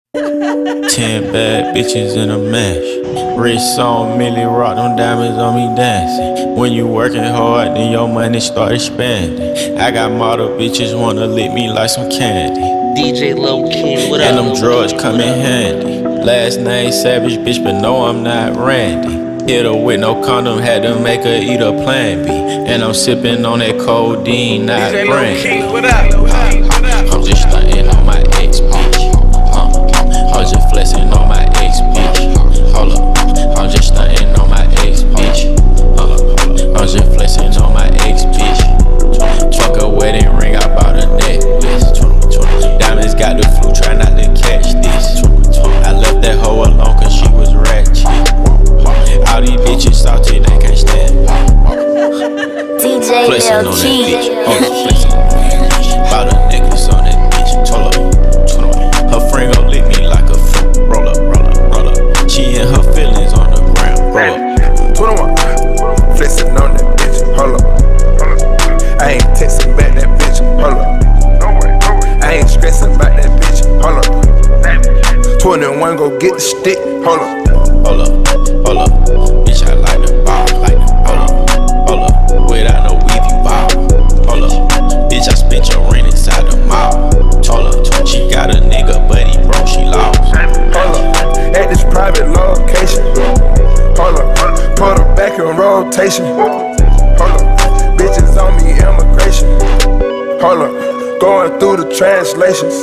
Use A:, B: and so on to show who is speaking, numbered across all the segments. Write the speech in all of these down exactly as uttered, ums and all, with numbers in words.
A: Ten bad bitches in a mash. Wrist on Millie Rock, them diamonds on me dancing. When you working hard, then your money start expanding. I got model bitches wanna lick me like some candy.
B: D J Low King, what up?
A: And them drugs come in handy. Last name Savage, bitch, but no, I'm not Randy. Hit her with no condom, had to make her eat a Plan B. And I'm sipping on that codeine, not
B: D J
A: brandy.
B: King, what up?
A: I'm just stunting on my ex bitch. Uh, I'm just flexing on my ex bitch. Hold up, I'm just stunting on my ex bitch. Uh, I'm just flexing on my ex bitch. Fuck a wedding ring, I bought a necklace. Diamonds got the flu, try not to catch this. I left that hoe alone cause she was ratchet. All these bitches salty, they can't stand.
C: D J
A: Flexing on that
C: L
A: bitch.
C: G.
A: Oh, flexing on that bitch. Bought a necklace on that bitch. Told her, her friend gon' lick me like a fruit. Roll up, roll up, roll up. She and her feelings on the ground. Roll up.
D: twenty-one, flexing on that bitch. Hold up. I ain't texting back that bitch. Hold up. I ain't stressing about that bitch. Hold up. twenty-one, go get the stick. Hold up.
A: Hold up, hold up. Bitch, I like the ball. Like the hold up, hold up. Without no weave, you ball. Hold up. Bitch, I spent your rent inside the mall. Told her, she got a nigga, but he broke, she lost.
D: Hold up. At this private location. Hold up. Put her back in rotation. Hold up. Bitches on me, immigration. Hold up. Going through the translations.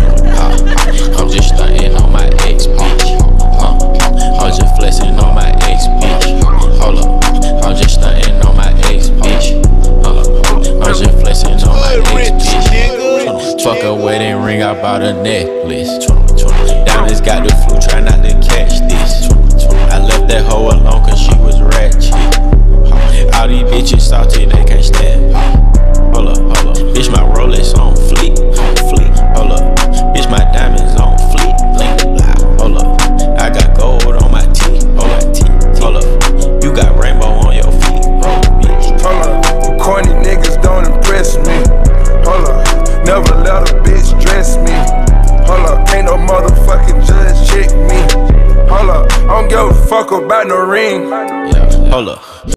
A: I'm just stunting on my ex bitch. Uh, I'm just flexing on my ex bitch. Hold up, I'm just stunting on my ex bitch. Uh, I'm just flexing on my ex bitch. Fuck a wedding ring, I bought a necklace. Diamonds got the flu, try not to catch this. I left that hoe alone cause she was ratchet. All these bitches salty, they can't stand. Hold up, hold up, bitch, my Rolex on fleek, on fleek. Hold up, bitch, my diamonds on fleek, blink, blah. Hold up, I got gold on my teeth, on my teeth. Hold up, you got rainbow on your feet, roll, bitch.
D: Hold up. Corny niggas don't impress me. Hold up. Never let a bitch dress me. Hold up. Ain't no motherfucking judge check me. Hold up. I don't give a fuck about no ring.
A: Yeah, hold up.